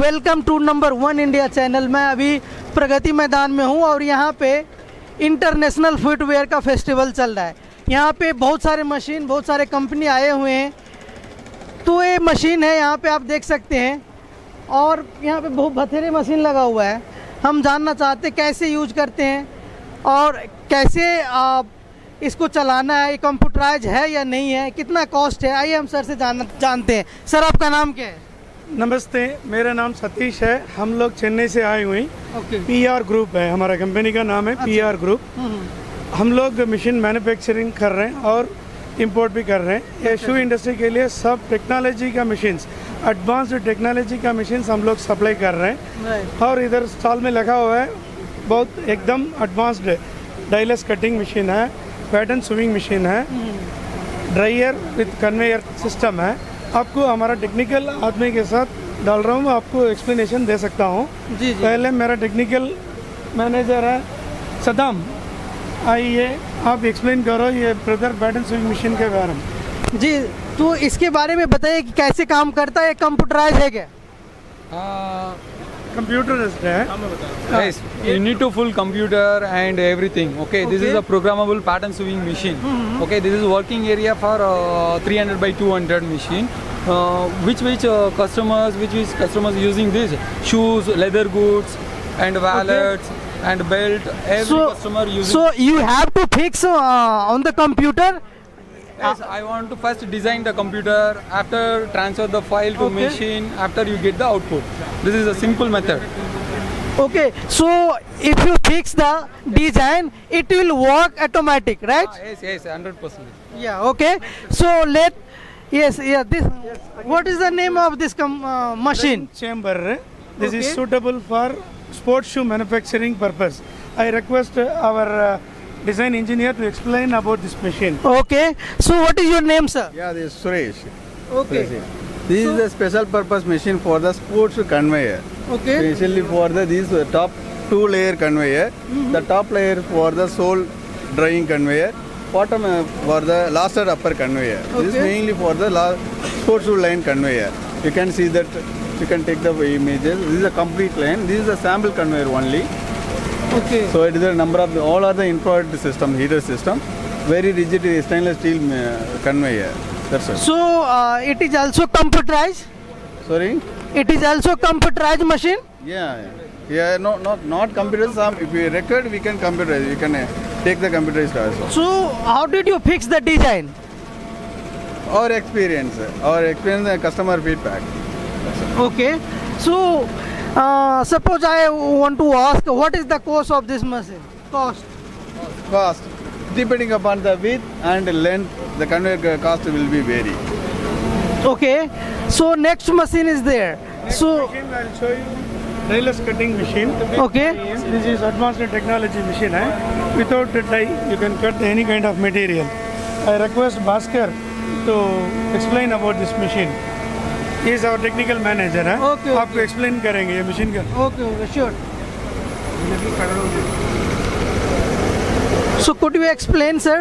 Welcome to number 1 India channel. मैं अभी प्रगति मैदान में हूँ और यहाँ पे इंटरनेशनल फुटवेयर का फेस्टिवल चल रहा है। यहाँ पे बहुत सारे मशीन, बहुत सारे कंपनी आए हुए हैं। तो ये मशीन है, यहाँ पे आप देख सकते हैं, और यहाँ पे बहुत बथेरे मशीन लगा हुआ है। हम जानना चाहते हैं कैसे यूज करते हैं और कैसे इसको चलाना है, ये कंप्यूटराइज है या नहीं है, कितना कॉस्ट है। आइए हम सर से जानते हैं। सर, आपका नाम क्या है? नमस्ते, मेरा नाम सतीश है। हम लोग चेन्नई से आए हुए हैं। PR ग्रुप है हमारा, कंपनी का नाम है। PR group. हम लोग मशीन मैन्युफैक्चरिंग कर रहे हैं और इंपोर्ट भी कर रहे हैं। ये शू इंडस्ट्री के लिए सब टेक्नोलॉजी का मशीन्स, एडवांस्ड टेक्नोलॉजी का मशीन्स हम लोग सप्लाई कर रहे हैं। और इधर स्टॉल में लगा हुआ है बहुत एकदम एडवांस्ड डायलेस कटिंग मशीन है, पैटर्न स्विंग मशीन है, ड्रायर विथ कन्वेयर सिस्टम है। आपको हमारा टेक्निकल आदमी के साथ डाल रहा हूँ, आपको एक्सप्लेनेशन दे सकता हूँ। पहले मेरा टेक्निकल मैनेजर है सदाम, आइए आप एक्सप्लेन करो ये ब्रदर पैटर्न स्विंग मशीन के बारे में। जी, तो इसके बारे में बताइए कि कैसे काम करता है, कंप्यूटराइज है क्या? कंप्यूटराइज्ड है। Yes, you need to full computer and everything. Okay, this is a programmable pattern sewing machine. Okay, this is working area for 300 by 200 machine. Which customers using this shoes, leather goods, and wallets and belt. Every customer using. So you have to fix on the computer. Yes, I want to first design the computer, after transfer the file to machine, after you get the output. This is a simple method. Okay, so if you fix the design, it will work automatic, right? Yes, 100%. Yeah, okay. So this. What is the name of this machine? Chamber. This is suitable for sports shoe manufacturing purpose. I request our design engineer to explain about this machine. Okay. So what is your name, sir? Yeah, this is Suresh. Okay. This is a special purpose machine for the sports conveyor. Okay. Especially for this top 2-layer conveyor. The top layer for the sole drying conveyor. Bottom for the last upper conveyor. This is mainly for the sports shoe line conveyor. You can see that. You can take the images. This is a complete line. This is a sample conveyor only. Okay. So it is a number of all are the infrared system, heater system, very rigid stainless steel conveyor. That's it. So it is also computerized. Sorry. It is also computerized machine. Yeah. No, not computerized. If we record, we can computerize. We can take the computerized also. So how did you fix the design? Our experience, and customer feedback. Okay. So suppose I want to ask, what is the cost of this machine? Cost. Depending upon the width and length, the conveyor cost will be vary. Okay. So next machine is there. So Machine I'll show you. Railless cutting machine. okay. This is advanced technology machine. Without the die, you can cut any kind of material. I request Bhaskar to explain about this machine. He is our technical manager. Okay. आपको explain करेंगे ये machine का. Okay, sure. So could you explain, sir?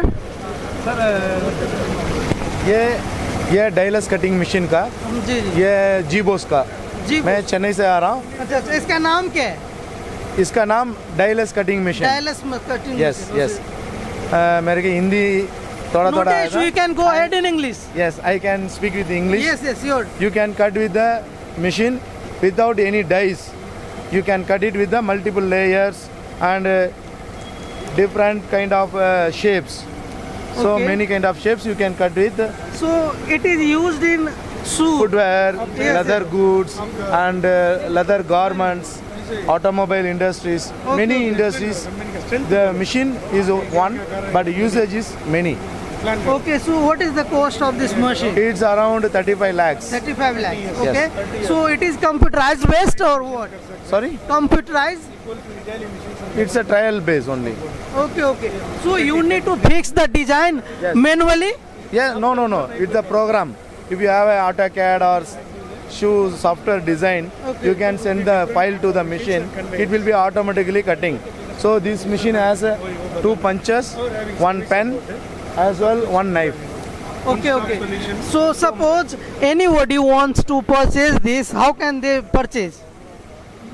ये डायलेस cutting machine का, जी। ये जीबोस का। मैं चेन्नई से आ रहा हूँ। अच्छा, इसका नाम क्या है? इसका नाम dieless cutting machine. Dieless cutting. Yes. मेरे की हिंदी थोड़ा आएगा। You can go ahead in English. Yes, I can speak with English. Yes, sure. You can cut with the machine without any dies. You can cut it with the multiple layers and different kind of shapes. So many kind of shapes you can cut with. So it is used in footwear, leather goods, and leather garments, automobile industries, many industries. The machine is one, but usage is many. Okay, so what is the cost of this machine? It's around 35 lakhs. 35 lakhs. Okay. So it is computerized based or what? Sorry? Computerized? It's a trial base only. Okay. So you need to fix the design manually? Yeah, no. It's a program. If you have a AutoCAD or shoe software design, you can send the file to the machine. It will be automatically cutting. So this machine has 2 punches, 1 pen, as well 1 knife. Okay. So suppose anybody wants to purchase this, how can they purchase?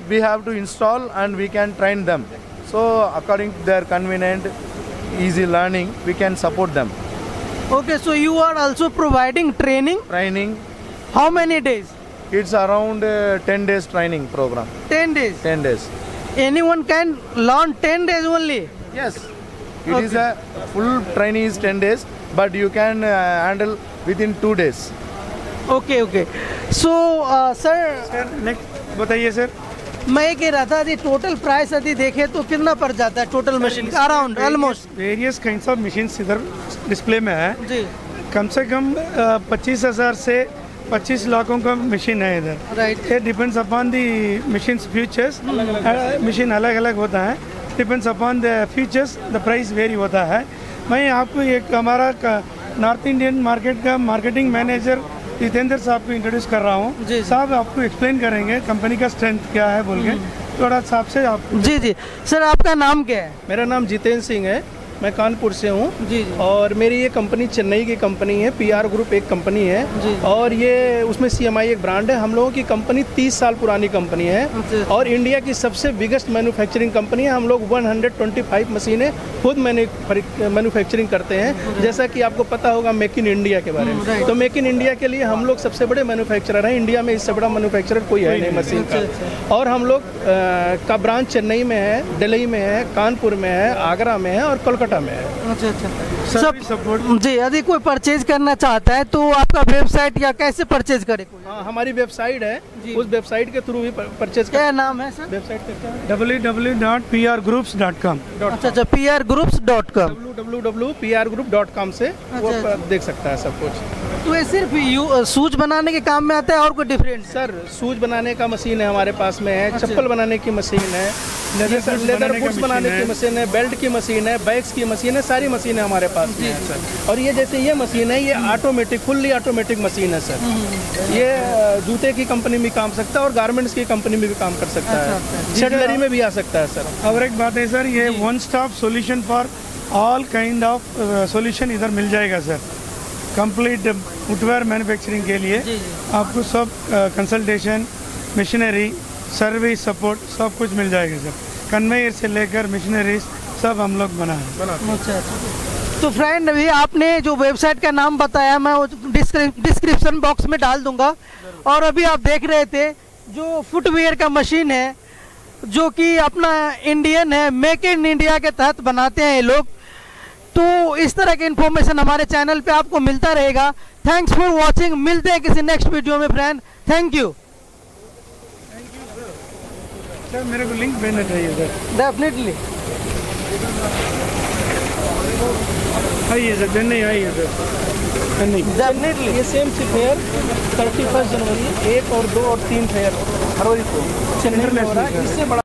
we have to install and we can train them. So according to their convenient, easy learning, we can support them. Okay, so you are also providing training. Training, How many days? it's around 10 days training program. 10 days. 10 days. Anyone can learn 10 days only. Yes, it is a full training is 10 days, but you can handle within 2 days. Okay, okay. So, sir, sir next बताइए sir. मैं ये कह रहा था यदि total price यदि देखें तो कितना पड़ जाता है टोटल मशीन का? Around almost various kinds of machines इधर डिस्प्ले में है। जी, कम से कम 25,000 से 25 लाखों का मशीन है इधर। राइट। ये depends upon the machines features, machine अलग अलग होता है, depends upon the features the price vary होता है। मैं आपको एक हमारा नॉर्थ इंडियन मार्केट का मार्केटिंग मैनेजर जितेंद्र साहब को इंट्रोड्यूस कर रहा हूँ। जी। साहब आपको एक्सप्लेन करेंगे कंपनी का स्ट्रेंथ क्या है बोल के, थोड़ा साहब से आप। जी जी। सर आपका नाम क्या है? मेरा नाम जितेंद्र सिंह है, मैं कानपुर से हूँ। जी जी। और मेरी ये कंपनी चेन्नई की कंपनी है, पीआर ग्रुप एक कंपनी जी। है और ये उसमें सीएमआई एक ब्रांड है। हम लोगों की कंपनी 30 साल पुरानी कंपनी है अच्छा। और इंडिया की सबसे बिगेस्ट मैन्युफैक्चरिंग कंपनी है। हम लोग 125 मशीनें खुद मैन्युफैक्चरिंग करते हैं। जैसा कि आपको पता होगा मेक इन इंडिया के बारे में, तो मेक इन इंडिया के लिए हम लोग सबसे बड़े मैन्युफैक्चरर हैं। इंडिया में इससे बड़ा मैन्युफैक्चरर कोई है नहीं मशीन का। और हम लोग का ब्रांच चेन्नई में है, दिल्ली में है, कानपुर में है, आगरा में है और कोलकाता में है। अच्छा अच्छा। Service support. जी, यदि कोई परचेज करना चाहता है तो आपका वेबसाइट या कैसे परचेज करे कोई? हाँ, हमारी वेबसाइट है, उस वेबसाइट के थ्रू भी परचेज क्या नाम है सर? वेबसाइट का क्या है? www.prgroups.com। अच्छा अच्छा, prgroups.com। www.prgroup.com से वो अच्छा। देख सकता है सब कुछ। तो ये सिर्फ शूज बनाने के काम में आता है और कोई डिफरेंट? सर शूज बनाने का मशीन है हमारे पास में है, चप्पल बनाने की मशीन है, लेदर बूट्स बनाने की मशीन है, बेल्ट की मशीन है, बैग्स की मशीन है, सारी मशीनें हमारे पास में है सर। और ये जैसे ये मशीन है, ये ऑटोमेटिक फुल्ली ऑटोमेटिक मशीन है सर। ये जूते की कंपनी में काम सकता है और गारमेंट्स की कंपनी में भी काम कर सकता है, शटलरी में भी आ सकता है सर। और एक बात है सर, ये one stop solution for all kind of solution इधर मिल जाएगा सर। कंप्लीट फुटवेयर मैन्युफैक्चरिंग के लिए आपको सब कंसल्टेशन, मशीनरी, सर्विस सपोर्ट सब कुछ मिल जाएगा सर। कन्वेयर से लेकर मशीनरीज सब हम लोग बनाए। अच्छा। तो फ्रेंड, अभी आपने जो वेबसाइट का नाम बताया मैं वो डिस्क्रिप्शन बॉक्स में डाल दूंगा। और अभी आप देख रहे थे जो फुटवेयर का मशीन है जो कि अपना इंडियन है, मेक इन इंडिया के तहत बनाते हैं ये लोग। तो इस तरह की इन्फॉर्मेशन हमारे चैनल पे आपको मिलता रहेगा। Thanks for watching. मिलते हैं किसी नेक्स्ट वीडियो में फ्रेंड। Thank you sir. मेरे को लिंक भेजना चाहिए सर। डेफिनेटली आइए सर, चेन्नई आइए सर, चेन्नई। डेफिनेटली। ये सेम फेयर 31 जनवरी 1 और 2 और 3 फेयर फरवरी को चेन्नई में हो रहा है। इससे बड़ा